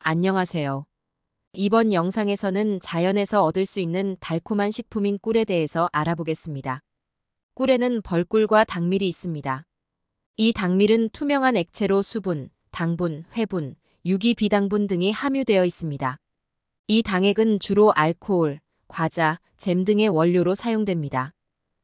안녕하세요. 이번 영상에서는 자연에서 얻을 수 있는 달콤한 식품인 꿀에 대해서 알아보겠습니다. 꿀에는 벌꿀과 당밀이 있습니다. 이 당밀은 투명한 액체로 수분, 당분, 회분, 유기비당분 등이 함유되어 있습니다. 이 당액은 주로 알코올, 과자, 잼 등의 원료로 사용됩니다.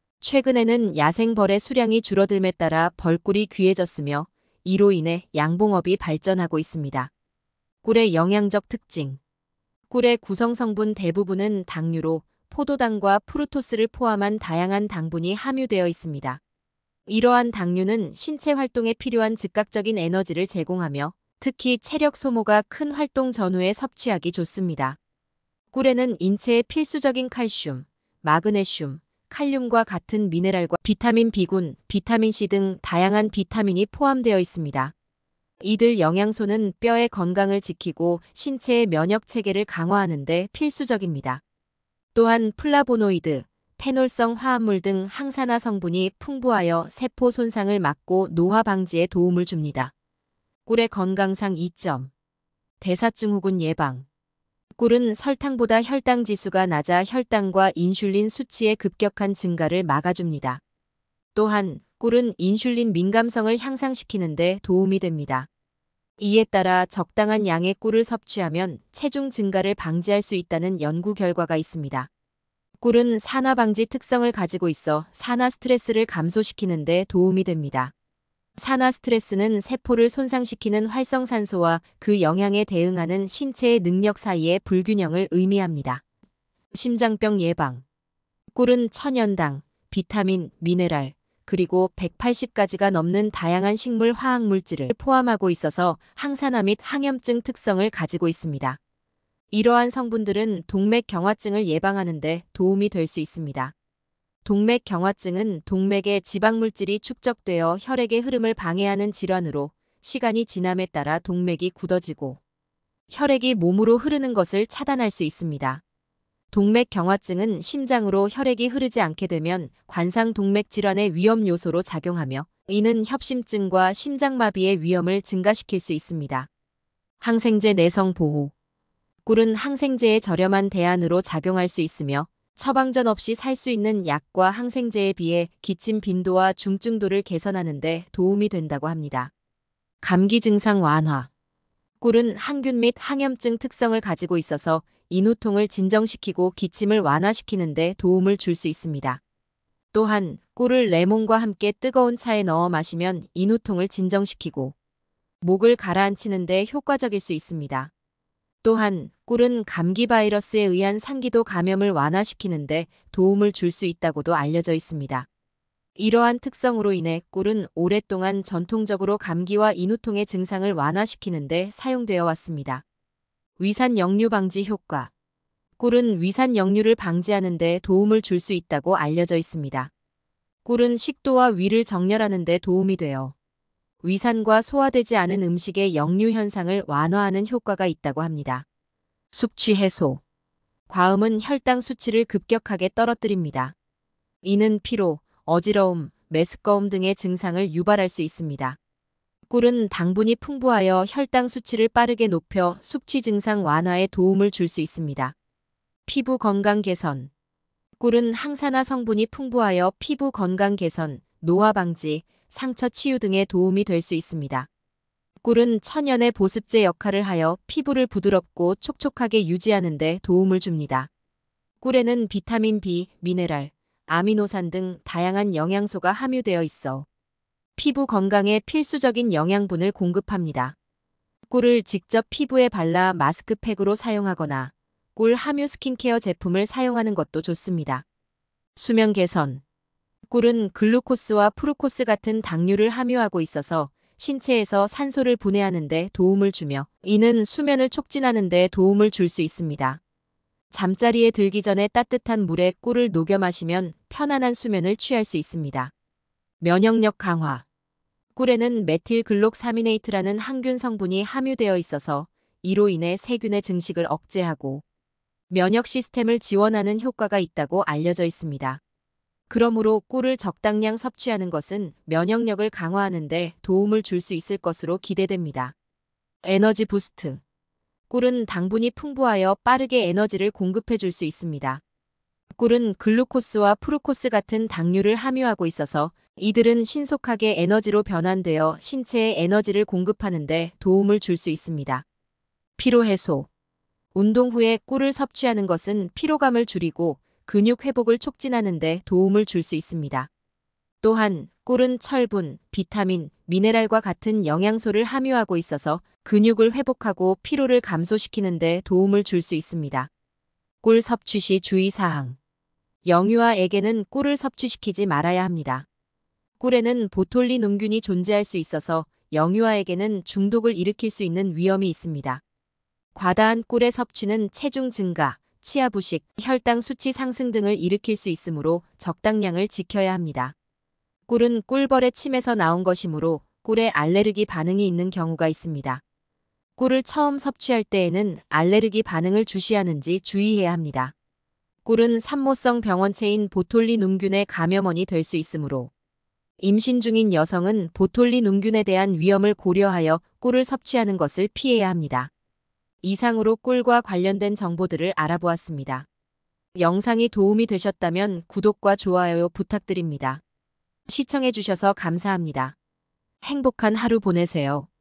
최근에는 야생벌의 수량이 줄어듦에 따라 벌꿀이 귀해졌으며 이로 인해 양봉업이 발전하고 있습니다. 꿀의 영양적 특징. 꿀의 구성 성분 대부분은 당류로 포도당과 프루토스를 포함한 다양한 당분이 함유되어 있습니다. 이러한 당류는 신체 활동에 필요한 즉각적인 에너지를 제공하며 특히 체력 소모가 큰 활동 전후에 섭취하기 좋습니다. 꿀에는 인체에 필수적인 칼슘, 마그네슘, 칼륨과 같은 미네랄과 비타민 B군, 비타민 C 등 다양한 비타민이 포함되어 있습니다. 이들 영양소는 뼈의 건강을 지키고 신체의 면역 체계를 강화하는 데 필수적입니다. 또한 플라보노이드, 페놀성 화합물 등 항산화 성분이 풍부하여 세포 손상을 막고 노화 방지에 도움을 줍니다. 꿀의 건강상 이점. 대사증후군 예방. 꿀은 설탕보다 혈당 지수가 낮아 혈당과 인슐린 수치의 급격한 증가를 막아줍니다. 또한 꿀은 인슐린 민감성을 향상시키는 데 도움이 됩니다. 이에 따라 적당한 양의 꿀을 섭취하면 체중 증가를 방지할 수 있다는 연구 결과가 있습니다. 꿀은 산화 방지 특성을 가지고 있어 산화 스트레스를 감소시키는 데 도움이 됩니다. 산화 스트레스는 세포를 손상시키는 활성산소와 그 영향에 대응하는 신체의 능력 사이의 불균형을 의미합니다. 심장병 예방. 꿀은 천연당, 비타민, 미네랄, 그리고 180가지가 넘는 다양한 식물 화학 물질을 포함하고 있어서 항산화 및 항염증 특성을 가지고 있습니다. 이러한 성분들은 동맥경화증을 예방하는 데 도움이 될 수 있습니다. 동맥경화증은 동맥에 지방물질이 축적되어 혈액의 흐름을 방해하는 질환으로 시간이 지남에 따라 동맥이 굳어지고 혈액이 몸으로 흐르는 것을 차단할 수 있습니다. 동맥경화증은 심장으로 혈액이 흐르지 않게 되면 관상동맥 질환의 위험 요소로 작용하며 이는 협심증과 심장마비의 위험을 증가시킬 수 있습니다. 항생제 내성 보호. 꿀은 항생제의 저렴한 대안으로 작용할 수 있으며 처방전 없이 살 수 있는 약과 항생제에 비해 기침 빈도와 중증도를 개선하는 데 도움이 된다고 합니다. 감기 증상 완화. 꿀은 항균 및 항염증 특성을 가지고 있어서 인후통을 진정시키고 기침을 완화시키는 데 도움을 줄 수 있습니다. 또한 꿀을 레몬과 함께 뜨거운 차에 넣어 마시면 인후통을 진정시키고 목을 가라앉히는 데 효과적일 수 있습니다. 또한 꿀은 감기 바이러스에 의한 상기도 감염을 완화시키는 데 도움을 줄 수 있다고도 알려져 있습니다. 이러한 특성으로 인해 꿀은 오랫동안 전통적으로 감기와 인후통의 증상을 완화시키는 데 사용되어 왔습니다. 위산 역류 방지 효과. 꿀은 위산 역류를 방지하는 데 도움을 줄 수 있다고 알려져 있습니다. 꿀은 식도와 위를 정렬하는 데 도움이 되어 위산과 소화되지 않은 음식의 역류 현상을 완화하는 효과가 있다고 합니다. 숙취 해소. 과음은 혈당 수치를 급격하게 떨어뜨립니다. 이는 피로, 어지러움, 메스꺼움 등의 증상을 유발할 수 있습니다. 꿀은 당분이 풍부하여 혈당 수치를 빠르게 높여 숙취 증상 완화에 도움을 줄 수 있습니다. 피부 건강 개선. 꿀은 항산화 성분이 풍부하여 피부 건강 개선, 노화 방지, 상처 치유 등에 도움이 될 수 있습니다. 꿀은 천연의 보습제 역할을 하여 피부를 부드럽고 촉촉하게 유지하는 데 도움을 줍니다. 꿀에는 비타민 B, 미네랄, 아미노산 등 다양한 영양소가 함유되어 있어 피부 건강에 필수적인 영양분을 공급합니다. 꿀을 직접 피부에 발라 마스크팩으로 사용하거나 꿀 함유 스킨케어 제품을 사용하는 것도 좋습니다. 수면 개선. 꿀은 글루코스와 프루코스 같은 당류를 함유하고 있어서 신체에서 산소를 분해하는 데 도움을 주며 이는 수면을 촉진하는 데 도움을 줄 수 있습니다. 잠자리에 들기 전에 따뜻한 물에 꿀을 녹여 마시면 편안한 수면을 취할 수 있습니다. 면역력 강화. 꿀에는 메틸글록사미네이트라는 항균 성분이 함유되어 있어서 이로 인해 세균의 증식을 억제하고 면역 시스템을 지원하는 효과가 있다고 알려져 있습니다. 그러므로 꿀을 적당량 섭취하는 것은 면역력을 강화하는 데 도움을 줄 수 있을 것으로 기대됩니다. 에너지 부스트. 꿀은 당분이 풍부하여 빠르게 에너지를 공급해 줄 수 있습니다. 꿀은 글루코스와 프루코스 같은 당류를 함유하고 있어서 이들은 신속하게 에너지로 변환되어 신체에 에너지를 공급하는 데 도움을 줄 수 있습니다. 피로 해소. 운동 후에 꿀을 섭취하는 것은 피로감을 줄이고 근육 회복을 촉진하는 데 도움을 줄 수 있습니다. 또한 꿀은 철분, 비타민, 미네랄과 같은 영양소를 함유하고 있어서 근육을 회복하고 피로를 감소시키는 데 도움을 줄 수 있습니다. 꿀 섭취 시 주의사항. 영유아에게는 꿀을 섭취시키지 말아야 합니다. 꿀에는 보톨리눔균이 존재할 수 있어서 영유아에게는 중독을 일으킬 수 있는 위험이 있습니다. 과다한 꿀의 섭취는 체중 증가, 치아 부식, 혈당 수치 상승 등을 일으킬 수 있으므로 적당량을 지켜야 합니다. 꿀은 꿀벌의 침에서 나온 것이므로 꿀에 알레르기 반응이 있는 경우가 있습니다. 꿀을 처음 섭취할 때에는 알레르기 반응을 주시하는지 주의해야 합니다. 꿀은 산모성 병원체인 보톨리눔균의 감염원이 될 수 있으므로 임신 중인 여성은 보톨리눔균에 대한 위험을 고려하여 꿀을 섭취하는 것을 피해야 합니다. 이상으로 꿀과 관련된 정보들을 알아보았습니다. 영상이 도움이 되셨다면 구독과 좋아요 부탁드립니다. 시청해주셔서 감사합니다. 행복한 하루 보내세요.